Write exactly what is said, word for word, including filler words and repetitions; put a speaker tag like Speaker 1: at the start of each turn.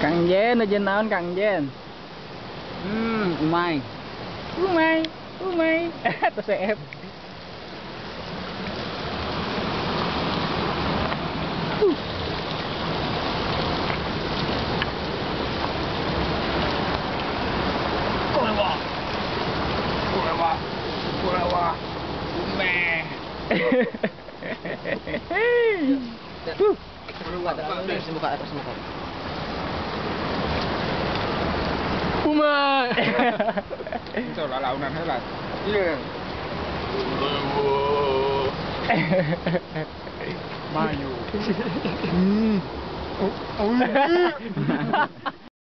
Speaker 1: Kang Jen, aja naon Kang Jen.
Speaker 2: Hmm, umay.
Speaker 1: Umay, umay. Terus F. Korewa. Korewa. Korewa. Umay. Tuh.
Speaker 2: Atas muka, atas muka.
Speaker 1: Umay.
Speaker 3: Itu lah launan helat.
Speaker 1: Iya.
Speaker 3: Mayu.
Speaker 1: Hmm. Oh, oh.